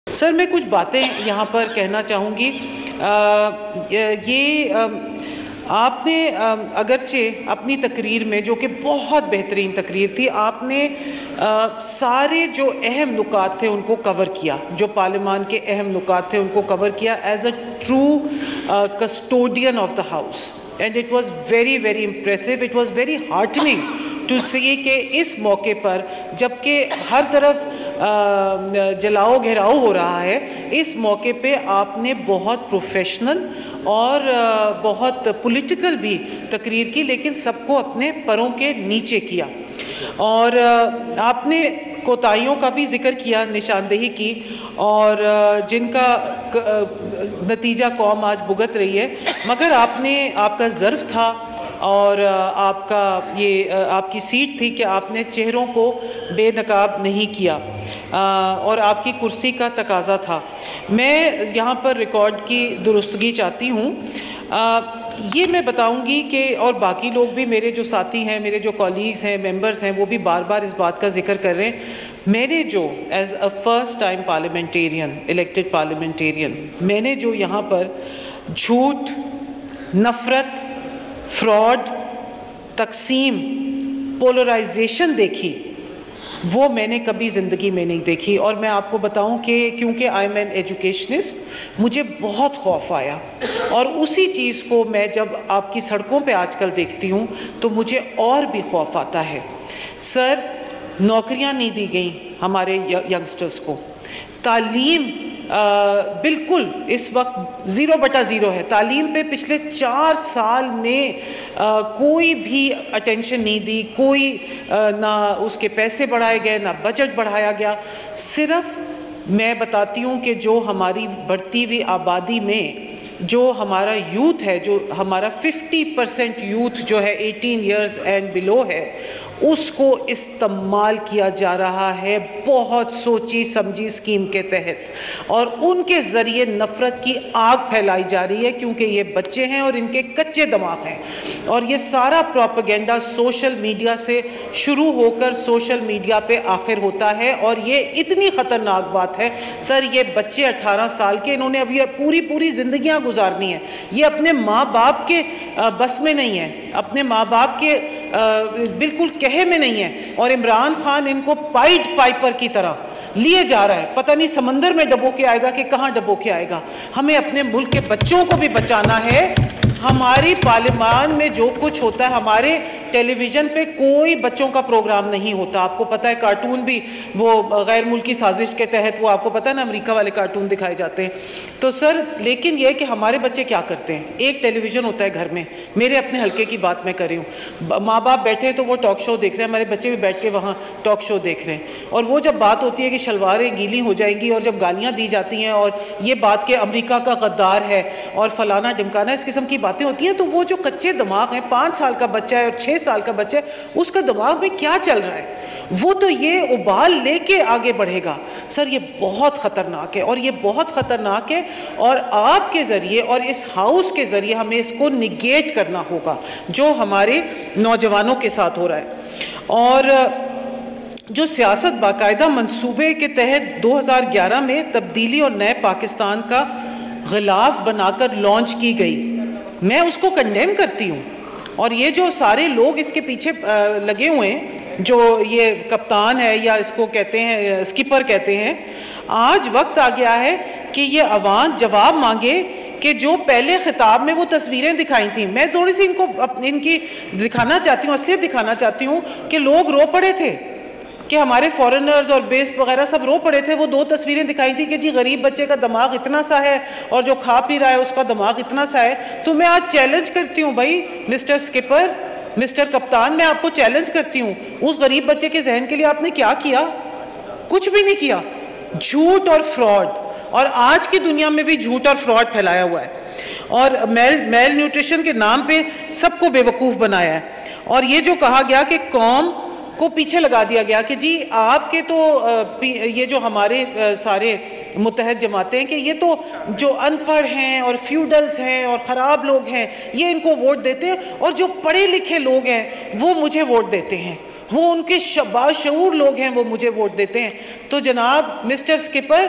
سر میں کچھ باتیں یہاں پر کہنا چاہوں گی. یہ آپ نے اگرچہ اپنی تقریر میں، جو کہ بہت بہترین تقریر تھی، آپ نے سارے جو اہم نکات تھے ان کو کور کیا، جو پارلیمان کے اہم نکات تھے ان کو کور کیا as a true custodian of the house. And it was very very impressive. It was very heartening to see کہ اس موقع پر جبکہ ہر طرف جلاؤ گھیراؤ ہو رہا ہے، اس موقع پہ آپ نے بہت پروفیشنل اور بہت پولیٹیکل بھی تقریر کی، لیکن سب کو اپنے پروں کے نیچے کیا. اور آپ نے کوتاہیوں کا بھی ذکر کیا، نشاندہی کی، اور جن کا نتیجہ قوم آج بھگت رہی ہے. مگر آپ کا ظرف تھا اور آپ کا یہ آپ کی سیٹ تھی کہ آپ نے چہروں کو بے نقاب نہیں کیا، اور آپ کی کرسی کا تقاضا تھا. میں یہاں پر ریکارڈ کی درستگی چاہتی ہوں. یہ میں بتاؤں گی کہ اور باقی لوگ بھی، میرے جو ساتھی ہیں، میرے جو کولیگز ہیں، ممبرز ہیں، وہ بھی بار بار اس بات کا ذکر کر رہے ہیں. میں نے جو as a first time parliamentarian, elected parliamentarian, میں نے جو یہاں پر جھوٹ، نفرت، فراڈ، تقسیم، پولرائزیشن دیکھی، وہ میں نے کبھی زندگی میں نہیں دیکھی. اور میں آپ کو بتاؤں کہ کیونکہ آئی ایم این ایجوکیشنسٹ، مجھے بہت خوف آیا. اور اسی چیز کو میں جب آپ کی سڑکوں پہ آج کل دیکھتی ہوں تو مجھے اور بھی خوف آتا ہے. سر، نوکریاں نہیں دی گئیں ہمارے ینگسٹرز کو. تعلیم بالکل اس وقت 0/0 ہے. تعلیم پہ پچھلے 4 سال میں کوئی بھی اٹینشن نہیں دی، کوئی نہ اس کے پیسے بڑھائے گئے، نہ بجٹ بڑھایا گیا. صرف میں بتاتی ہوں کہ جو ہماری بڑھتی ہوئی آبادی میں جو ہمارا یوتھ ہے، جو ہمارا 50% یوتھ جو ہے 18 ایئرز اینڈ بلو ہے، اس کو استعمال کیا جا رہا ہے بہت سوچی سمجھی اسکیم کے تحت، اور ان کے ذریعے نفرت کی آگ پھیلائی جا رہی ہے، کیونکہ یہ بچے ہیں اور ان کے کچے دماغ ہیں. اور یہ سارا پروپیگنڈا سوشل میڈیا سے شروع ہو کر سوشل میڈیا پہ آخر ہوتا ہے. اور یہ اتنی خطرناک بات ہے سر، یہ بچے 18 سال کے، انہوں نے ابھی پوری زندگیاں گزارنی ہے. یہ اپنے ماں باپ کے بس میں نہیں ہے، اپنے ماں باپ کے بالکل کہے میں نہیں ہے. اور عمران خان ان کو پائٹ پائپر کی طرح لیے جا رہا ہے. پتہ نہیں سمندر میں ڈبو کے آئے گا کہ کہاں ڈبو کے آئے گا. ہمیں اپنے ملک کے بچوں کو بھی بچانا ہے. ہماری پارلیمان میں جو کچھ ہوتا ہے، ہمارے ٹیلی ویژن پہ کوئی بچوں کا پروگرام نہیں ہوتا. آپ کو پتہ ہے کارٹون بھی وہ غیر ملکی سازش کے تحت، وہ آپ کو پتہ ہے نا، امریکہ والے کارٹون دکھائے جاتے ہیں. تو سر، لیکن یہ کہ ہمارے بچے کیا کرتے ہیں، ایک ٹیلی ویژن ہوتا ہے گھر میں. میرے اپنے حلقے کی بات میں کر رہی ہوں. ماں باپ بیٹھے تو وہ ٹاک شو دیکھ رہے ہیں، ہمارے بچے بھی بیٹھ کے وہاں ٹاک شو دیکھ رہے ہیں. اور وہ جب بات ہوتی ہے کہ شلواریں گیلی ہو جائیں گی، اور جب گالیاں دی جاتی ہیں، اور یہ بات کہ امریکہ کا غدار ہے اور فلانا ڈمکانا، اس قسم کی باتیں ہوتی ہیں، تو وہ جو کچے دماغ ہیں، 5 سال کا بچہ ہے اور 6 سال کا بچہ ہے، اس کا دماغ میں کیا چل رہا ہے، وہ تو یہ ابال لے کے آگے بڑھے گا. سر، یہ بہت خطرناک ہے، اور یہ بہت خطرناک ہے. اور آپ کے ذریعے اور اس ہاؤس کے ذریعے ہمیں اس کو نگیٹ کرنا ہوگا جو ہمارے نوجوانوں کے ساتھ ہو رہا ہے. اور جو سیاست باقاعدہ منصوبے کے تحت 2011 میں تبدیلی اور نئے پاکستان کا غلاف بنا کر لانچ کی گئی، میں اس کو کنڈیم کرتی ہوں. اور یہ جو سارے لوگ اس کے پیچھے لگے ہوئے ہیں، جو یہ کپتان ہے یا اس کو کہتے ہیں اسکپر کہتے ہیں، آج وقت آ گیا ہے کہ یہ عوام جواب مانگے کہ جو پہلے خطاب میں وہ تصویریں دکھائی تھیں. میں تھوڑی سی ان کی دکھانا چاہتی ہوں، اصلیت دکھانا چاہتی ہوں کہ لوگ رو پڑے تھے، کہ ہمارے فورنرز اور بیس وغیرہ سب رو پڑے تھے. وہ 2 تصویریں دکھائی تھی کہ جی غریب بچے کا دماغ اتنا سا ہے اور جو کھا پی رہا ہے اس کا دماغ اتنا سا ہے. تو میں آج چیلنج کرتی ہوں بھائی مسٹر اسکپر، مسٹر کپتان، میں آپ کو چیلنج کرتی ہوں، اس غریب بچے کے ذہن کے لیے آپ نے کیا کیا؟ کچھ بھی نہیں کیا. جھوٹ اور فراڈ، اور آج کی دنیا میں بھی جھوٹ اور فراڈ پھیلایا ہوا ہے، اور میل نیوٹریشن کے نام پہ سب کو بے وقوف بنایا ہے. اور یہ جو کہا گیا کہ قوم کو پیچھے لگا دیا گیا کہ جی آپ کے تو یہ جو ہمارے سارے متحد جماعتیں ہیں کہ یہ تو جو ان پڑھ ہیں اور فیوڈلز ہیں اور خراب لوگ ہیں یہ ان کو ووٹ دیتے ہیں، اور جو پڑھے لکھے لوگ ہیں وہ مجھے ووٹ دیتے ہیں، وہ ان کے باشعور لوگ ہیں وہ مجھے ووٹ دیتے ہیں. تو جناب مسٹر اسکپر،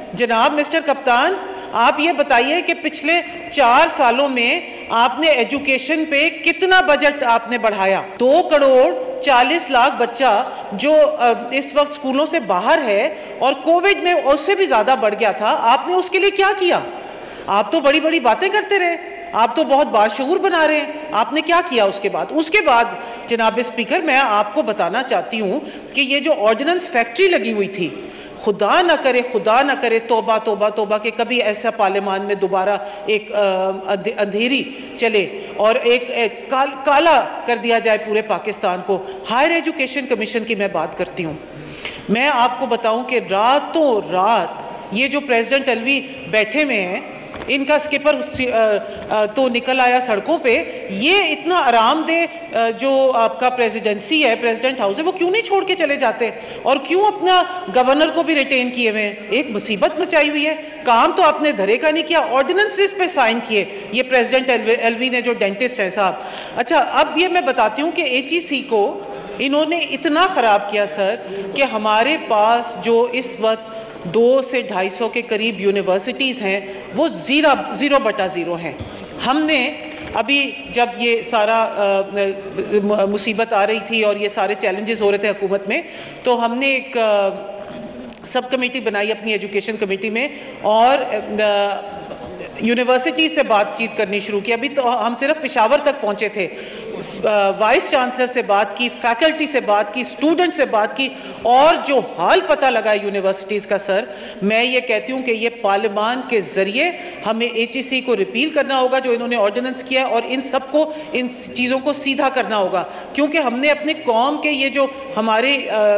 جناب مسٹر کپتان، آپ یہ بتائیے کہ پچھلے 4 سالوں میں آپ نے ایجوکیشن پہ کتنا بجٹ آپ نے بڑھایا؟ 2,40,00,000 بچہ جو اس وقت اسکولوں سے باہر ہے اور کووڈ میں اس سے بھی زیادہ بڑھ گیا تھا، آپ نے اس کے لیے کیا کیا؟ آپ تو بڑی بڑی باتیں کرتے رہے، آپ تو بہت باشعور بنا رہے ہیں، آپ نے کیا کیا اس کے بعد؟ اس کے بعد جناب اسپیکر، میں آپ کو بتانا چاہتی ہوں کہ یہ جو آرڈیننس فیکٹری لگی ہوئی تھی، خدا نہ کرے توبہ توبہ توبہ کہ کبھی ایسا پارلیمان میں دوبارہ ایک اندھیری چلے اور ایک کالا کر دیا جائے پورے پاکستان کو۔ ہائر ایجوکیشن کمیشن کی میں بات کرتی ہوں۔ میں آپ کو بتاؤں کہ راتوں رات یہ جو پریزیڈنٹ الوی بیٹھے ہوئے ہیں، ان کا سکپر تو نکل آیا سڑکوں پہ، یہ اتنا آرام دہ جو آپ کا پریزیڈنسی ہے، پریزیڈنٹ ہاؤس ہے، وہ کیوں نہیں چھوڑ کے چلے جاتے اور کیوں اپنا گورنر کو بھی ریٹین کیے ہوئے ہیں؟ ایک مصیبت مچائی ہوئی ہے، کام تو آپ نے دھرے کا نہیں کیا، آرڈیننسز پہ سائن کیے یہ پریزیڈنٹ الوی نے جو ڈینٹسٹ ہیں صاحب۔ اچھا، اب یہ میں بتاتی ہوں کہ HEC کو انہوں نے اتنا خراب کیا سر کہ ہمارے پاس جو اس وقت 200 سے 250 کے قریب یونیورسٹیز ہیں وہ 0/0 ہیں۔ ہم نے ابھی جب یہ سارا مصیبت آ رہی تھی اور یہ سارے چیلنجز ہو رہے تھے حکومت میں، تو ہم نے ایک سب کمیٹی بنائی اپنی ایجوکیشن کمیٹی میں اور یونیورسٹی سے بات چیت کرنی شروع کی۔ ابھی تو ہم صرف پشاور تک پہنچے تھے، وائس چانسلر سے بات کی، فیکلٹی سے بات کی، اسٹوڈنٹ سے بات کی، اور جو حال پتہ لگا یونیورسٹیز کا سر، میں یہ کہتی ہوں کہ یہ پارلیمان کے ذریعے ہمیں HEC کو ریپیل کرنا ہوگا جو انہوں نے آرڈیننس کیا ہے، اور ان سب کو، ان چیزوں کو سیدھا کرنا ہوگا، کیونکہ ہم نے اپنے قوم کے یہ جو ہمارے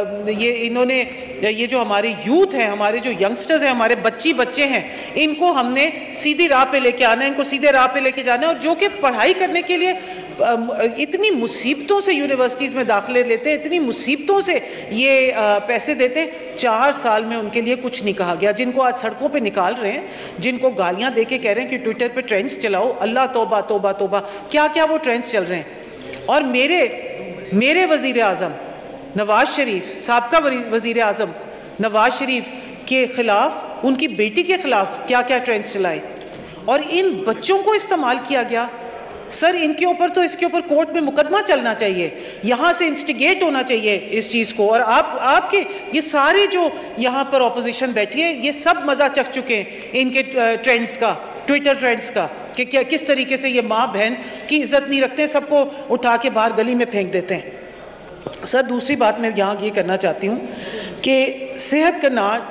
یہ جو ہمارے یوتھ ہیں، ہمارے جو ینگسٹرز ہیں، ہمارے بچے ہیں، ان کو ہم نے سیدھی راہ پہ لے کے آنا ہے، ان کو سیدھے راہ پہ لے کے جانا ہے، اور جو کہ پڑھائی کرنے کے لیے اتنی مصیبتوں سے یونیورسٹیز میں داخلے لیتے ہیں، اتنی مصیبتوں سے یہ پیسے دیتے ہیں، 4 سال میں ان کے لیے کچھ نہیں کہا گیا۔ جن کو آج سڑکوں پہ نکال رہے ہیں، جن کو گالیاں دے کے کہہ رہے ہیں کہ ٹویٹر پہ ٹرینڈز چلاؤ، اللہ توبہ توبہ توبہ، کیا کیا وہ ٹرینڈز چل رہے ہیں۔ اور میرے وزیر اعظم نواز شریف، سابقہ وزیر اعظم نواز شریف کے خلاف، ان کی بیٹی کے خلاف کیا کیا ٹرینڈز چلائے، اور ان بچوں کو استعمال کیا گیا۔ سر ان کے اوپر تو اس کے اوپر کورٹ میں مقدمہ چلنا چاہیے، یہاں سے انسٹیگیٹ ہونا چاہیے اس چیز کو، اور آپ کے یہ سارے جو یہاں پر اپوزیشن بیٹھی ہے، یہ سب مزہ چکھ چکے ہیں ان کے ٹرینڈز کا، ٹویٹر ٹرینڈز کا، کہ کس طریقے سے یہ ماں بہن کی عزت نہیں رکھتے، سب کو اٹھا کے باہر گلی میں پھینک دیتے ہیں۔ سر دوسری بات میں یہاں یہ کرنا چاہتی ہوں کہ صحت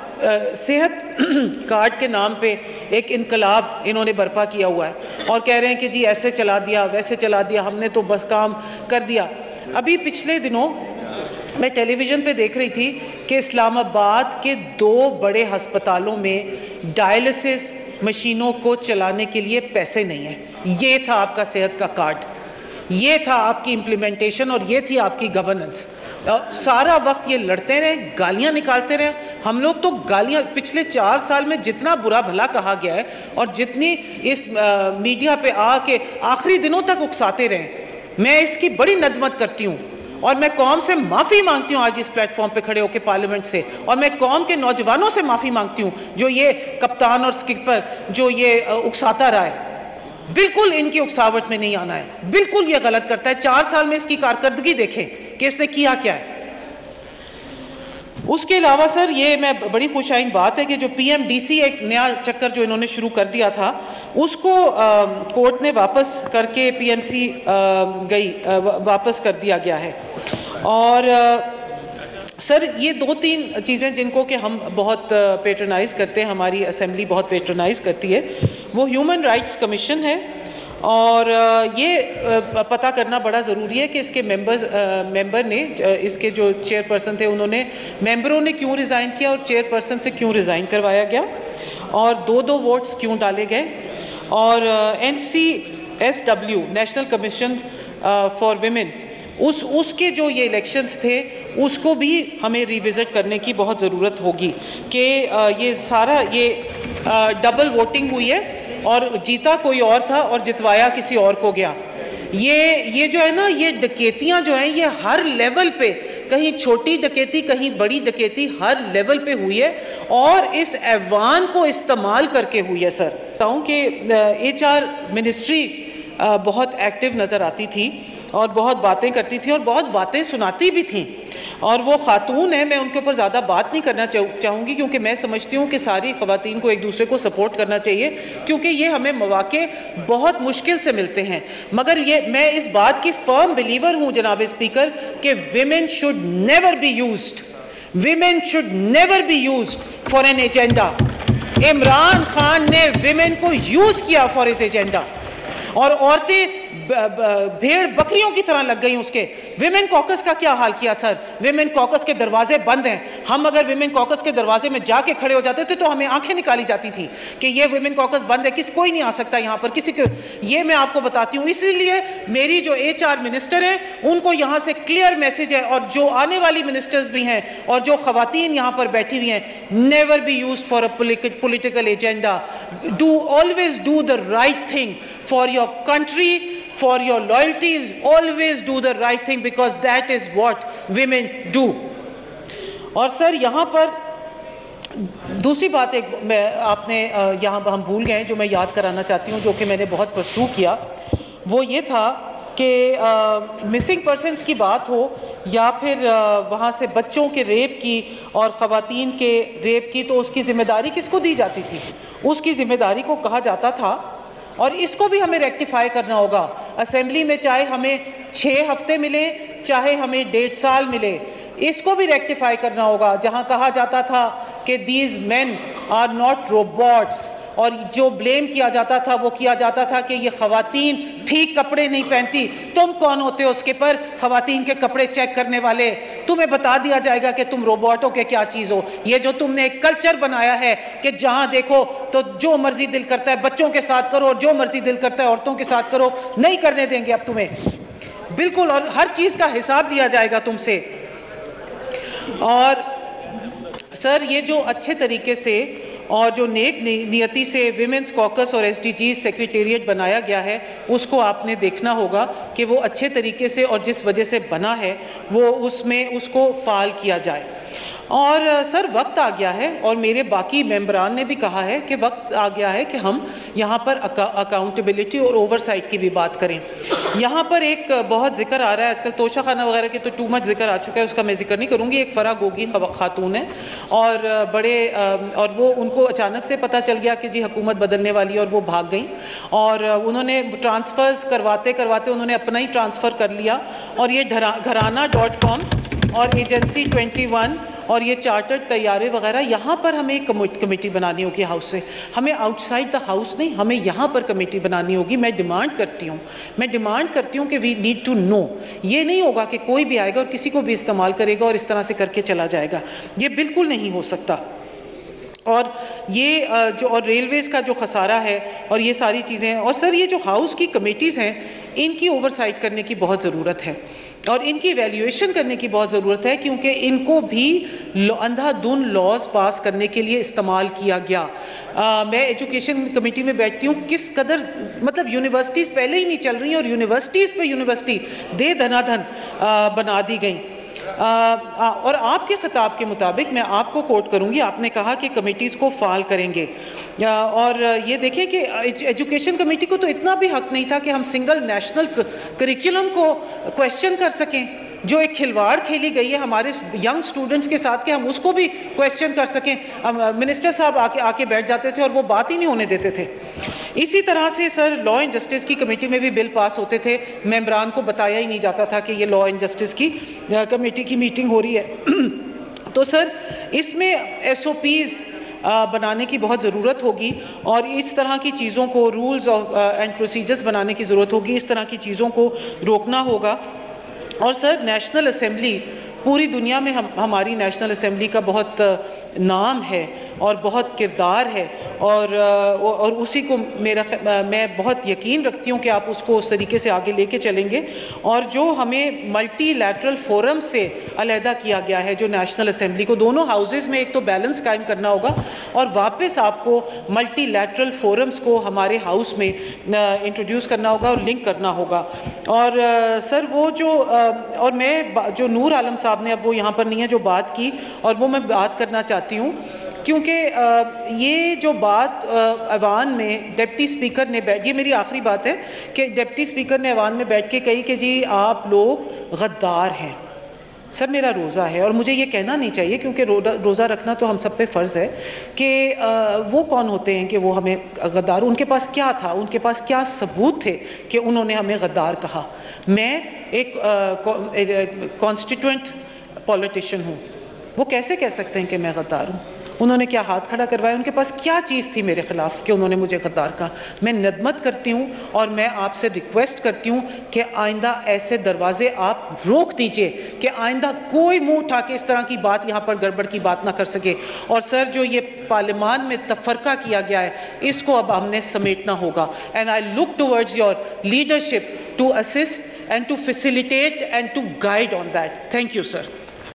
کارڈ کے نام پہ ایک انقلاب انہوں نے برپا کیا ہوا ہے، اور کہہ رہے ہیں کہ جی ایسے چلا دیا، ویسے چلا دیا، ہم نے تو بس کام کر دیا۔ ابھی پچھلے دنوں میں ٹیلی ویژن پہ دیکھ رہی تھی کہ اسلام آباد کے 2 بڑے ہسپتالوں میں ڈائلسس مشینوں کو چلانے کے لیے پیسے نہیں ہیں۔ یہ تھا آپ کا صحت کا کارڈ، یہ تھا آپ کی امپلیمنٹیشن، اور یہ تھی آپ کی گورننس۔ سارا وقت یہ لڑتے رہے، گالیاں نکالتے رہے۔ ہم لوگ تو گالیاں پچھلے 4 سال میں جتنا برا بھلا کہا گیا ہے، اور جتنی اس میڈیا پہ آ کے آخری دنوں تک اکساتے رہے، میں اس کی بڑی ندمت کرتی ہوں، اور میں قوم سے معافی مانگتی ہوں آج اس پلیٹ فارم پہ کھڑے ہو کے پارلیمنٹ سے، اور میں قوم کے نوجوانوں سے معافی مانگتی ہوں جو یہ کپتان اور سکپر جو یہ اکساتا رہا ہے۔ بالکل ان کی اکساوٹ میں نہیں آنا ہے، بالکل یہ غلط کرتا ہے۔ 4 سال میں اس کی کارکردگی دیکھیں کہ اس نے کیا کیا ہے۔ اس کے علاوہ سر یہ میں بڑی خوش آئند بات ہے کہ جو PMDC ایک نیا چکر جو انہوں نے شروع کر دیا تھا، اس کو کورٹ نے واپس کر کے PMC واپس کر دیا گیا ہے۔ اور سر یہ 2-3 چیزیں جن کو کہ ہم بہت پیٹرنائز کرتے ہیں، ہماری اسمبلی بہت پیٹرنائز کرتی ہے، وہ ہیومن رائٹس کمیشن ہے، اور یہ پتہ کرنا بڑا ضروری ہے کہ اس کے ممبر نے، اس کے جو چیئر پرسن تھے، انہوں نے ممبروں نے کیوں ریزائن کیا، اور چیئر پرسن سے کیوں ریزائن کروایا گیا، اور 2 ووٹس کیوں ڈالے گئے، اور NCSW national commission for women, اس کے جو یہ الیکشنز تھے، اس کو بھی ہمیں ریوزٹ کرنے کی بہت ضرورت ہوگی کہ یہ سارا یہ ڈبل ووٹنگ ہوئی ہے، اور جیتا کوئی اور تھا اور جتوایا کسی اور کو گیا۔ یہ جو ہے نا یہ ڈکیتیاں جو ہیں یہ ہر لیول پہ، کہیں چھوٹی ڈکیتی کہیں بڑی ڈکیتی، ہر لیول پہ ہوئی ہے اور اس ایوان کو استعمال کر کے ہوئی ہے. سر بتاؤں کہ HR منسٹری بہت ایکٹیو نظر آتی تھی اور بہت باتیں کرتی تھی اور بہت باتیں سناتی بھی تھیں، اور وہ خاتون ہیں، میں ان کے اوپر زیادہ بات نہیں کرنا چاہوں گی کیونکہ میں سمجھتی ہوں کہ ساری خواتین کو ایک دوسرے کو سپورٹ کرنا چاہیے کیونکہ یہ ہمیں مواقع بہت مشکل سے ملتے ہیں. مگر یہ میں اس بات کی فرم بلیور ہوں جناب اسپیکر کہ women should never be used. Women should never be used for an agenda. Imran Khan نے ویمن کو یوز کیا فار ہز ایجنڈا، اور عورتیں بھیڑ بکریوں کی طرح لگ گئیں اس کے. ویمن کوکس کا کیا حال کیا سر؟ ویمن کوکس کے دروازے بند ہیں. ہم اگر ویمن کوکس کے دروازے میں جا کے کھڑے ہو جاتے تھے تو ہمیں آنکھیں نکالی جاتی تھی کہ یہ ویمن کوکس بند ہے، کوئی نہیں آ سکتا یہاں پر کسی کو. یہ میں آپ کو بتاتی ہوں. اسی لیے میری جو HR منسٹر ہیں ان کو یہاں سے کلیئر میسج ہے، اور جو آنے والی منسٹرز بھی ہیں اور جو خواتین یہاں پر بیٹھی ہوئی ہیں، never be used for a political agenda. always do the right thing for your country, for your loyalties. Always do the right thing because that is what women do. اور سر یہاں پر دوسری بات ایک آپ نے یہاں ہم بھول گئے جو میں یاد کرانا چاہتی ہوں، جو کہ میں نے بہت پرسو کیا، وہ یہ تھا کہ مسنگ پرسنس کی بات ہو یا پھر وہاں سے بچوں کے ریپ کی اور خواتین کے ریپ کی، تو اس کی ذمہ داری کس کو دی جاتی تھی؟ اس کی ذمہ داری کو کہا جاتا تھا، اور اس کو بھی ہمیں ریکٹیفائی کرنا ہوگا. اسمبلی میں چاہے ہمیں 6 ہفتے ملے چاہے ہمیں 1.5 سال ملے، اس کو بھی ریکٹیفائی کرنا ہوگا. جہاں کہا جاتا تھا کہ these men are not robots, اور جو بلیم کیا جاتا تھا وہ کیا جاتا تھا کہ یہ خواتین ٹھیک کپڑے نہیں پہنتی. تم کون ہوتے ہو اس کے پر خواتین کے کپڑے چیک کرنے والے؟ تمہیں بتا دیا جائے گا کہ تم روبوٹوں کے کیا چیز ہو. یہ جو تم نے ایک کلچر بنایا ہے کہ جہاں دیکھو تو جو مرضی دل کرتا ہے بچوں کے ساتھ کرو اور جو مرضی دل کرتا ہے عورتوں کے ساتھ کرو، نہیں کرنے دیں گے اب تمہیں بالکل، اور ہر چیز کا حساب لیا جائے گا تم سے. اور سر یہ جو اچھے طریقے سے اور جو نیک نیتی سے ویمنس کوکس اور SDGs سیکریٹریٹ بنایا گیا ہے، اس کو آپ نے دیکھنا ہوگا کہ وہ اچھے طریقے سے اور جس وجہ سے بنا ہے وہ اس میں اس کو فعال کیا جائے. اور سر وقت آ گیا ہے، اور میرے باقی ممبران نے بھی کہا ہے کہ وقت آ گیا ہے کہ ہم یہاں پر اکاؤنٹیبلٹی اور اوور سائٹ کی بھی بات کریں. یہاں پر ایک بہت ذکر آ رہا ہے آج کل، توشہ خانہ وغیرہ کے تو ٹو مچ ذکر آ چکا ہے، اس کا میں ذکر نہیں کروں گی. ایک فرح گوگی خاتون ہے اور اور وہ ان کو اچانک سے پتہ چل گیا کہ جی حکومت بدلنے والی ہے، اور وہ بھاگ گئیں اور انہوں نے ٹرانسفرز کرواتے انہوں نے اپنا ہی ٹرانسفر کر لیا. اور یہ گھرانہ.com اور ایجنسی 21 اور یہ چارٹرڈ طیارے وغیرہ، یہاں پر ہمیں ایک کمیٹی بنانی ہوگی ہاؤس سے. ہمیں آؤٹ سائڈ دا ہاؤس نہیں، ہمیں یہاں پر کمیٹی بنانی ہوگی. میں ڈیمانڈ کرتی ہوں کہ وی نیڈ ٹو نو. یہ نہیں ہوگا کہ کوئی بھی آئے گا اور کسی کو بھی استعمال کرے گا اور اس طرح سے کر کے چلا جائے گا. یہ بالکل نہیں ہو سکتا. اور یہ جو اور ریلویز کا جو خسارہ ہے اور یہ ساری چیزیں، اور سر یہ جو ہاؤس کی کمیٹیز ہیں ان کی اوور سائٹ کرنے کی بہت ضرورت ہے اور ان کی ایویلیویشن کرنے کی بہت ضرورت ہے، کیونکہ ان کو بھی اندھا دھند لاز پاس کرنے کے لیے استعمال کیا گیا. میں ایجوکیشن کمیٹی میں بیٹھتی ہوں، کس قدر مطلب یونیورسٹیز پہلے ہی نہیں چل رہی ہیں اور یونیورسٹیز پہ یونیورسٹی دھنا دھن بنا دی گئیں. اور آپ کے خطاب کے مطابق میں آپ کو کوٹ کروں گی، آپ نے کہا کہ کمیٹیز کو فعال کریں گے. اور یہ دیکھیں کہ ایجوکیشن کمیٹی کو تو اتنا بھی حق نہیں تھا کہ ہم سنگل نیشنل کریکولم کو کویسچن کر سکیں. جو ایک کھلواڑ کھیلی گئی ہے ہمارے ینگ سٹوڈنٹس کے ساتھ کہ ہم اس کو بھی کویسچن کر سکیں. منسٹر صاحب آ کے بیٹھ جاتے تھے اور وہ بات ہی نہیں ہونے دیتے تھے. اسی طرح سے سر لا اینڈ جسٹس کی کمیٹی میں بھی بل پاس ہوتے تھے، ممبران کو بتایا ہی نہیں جاتا تھا کہ یہ لا اینڈ جسٹس کی کمیٹی کی میٹنگ ہو رہی ہے. تو سر اس میں SOPs بنانے کی بہت ضرورت ہوگی اور اس طرح کی چیزوں کو رولز اینڈ پروسیجرز بنانے کی ضرورت ہوگی. اس طرح کی چیزوں کو روکنا ہوگا. اور سر نیشنل اسمبلی پوری دنیا میں ہماری نیشنل اسمبلی کا بہت نام ہے اور بہت کردار ہے، اور اسی کو میں بہت یقین رکھتی ہوں کہ آپ اس کو اس طریقے سے آگے لے کے چلیں گے. اور جو ہمیں ملٹی لیٹرل فورم سے علیحدہ کیا گیا ہے، جو نیشنل اسمبلی کو دونوں ہاؤسز میں ایک تو بیلنس قائم کرنا ہوگا، اور واپس آپ کو ملٹی لیٹرل فورمز کو ہمارے ہاؤس میں انٹروڈیوس کرنا ہوگا اور لنک کرنا ہوگا. اور سر وہ اور میں جو نور عالم صاحب نے، اب وہ یہاں پر نہیں ہے، جو بات کی، اور وہ میں بات کرنا چاہتی ہوں، کیونکہ یہ جو بات ایوان میں ڈپٹی اسپیکر نے یہ میری آخری بات ہے کہ ڈپٹی اسپیکر نے ایوان میں بیٹھ کے کہی کہ جی آپ لوگ غدار ہیں. سر میرا روزہ ہے اور مجھے یہ کہنا نہیں چاہیے، کیونکہ روزہ رکھنا تو ہم سب پہ فرض ہے، کہ وہ کون ہوتے ہیں کہ وہ ہمیں غدار، ان کے پاس کیا تھا، ان کے پاس کیا ثبوت تھے کہ انہوں نے ہمیں غدار کہا. میں ایک کانسٹیٹوئنٹ پولیٹیشین ہوں، وہ کیسے کہہ سکتے ہیں کہ میں غدار ہوں؟ انہوں نے کیا ہاتھ کھڑا کروایا؟ ان کے پاس کیا چیز تھی میرے خلاف کہ انہوں نے مجھے غدار کہا؟ میں ندمت کرتی ہوں اور میں آپ سے ریکویسٹ کرتی ہوں کہ آئندہ ایسے دروازے آپ روک دیجئے کہ آئندہ کوئی منہ اٹھا کے اس طرح کی بات یہاں پر گڑبڑ کی بات نہ کر سکے. اور سر جو یہ پارلیمان میں تفرقہ کیا گیا ہے، اس کو اب ہم نے سمیٹنا ہوگا. And I look towards your leadership to assist and to facilitate and to guide on that. Thank you sir.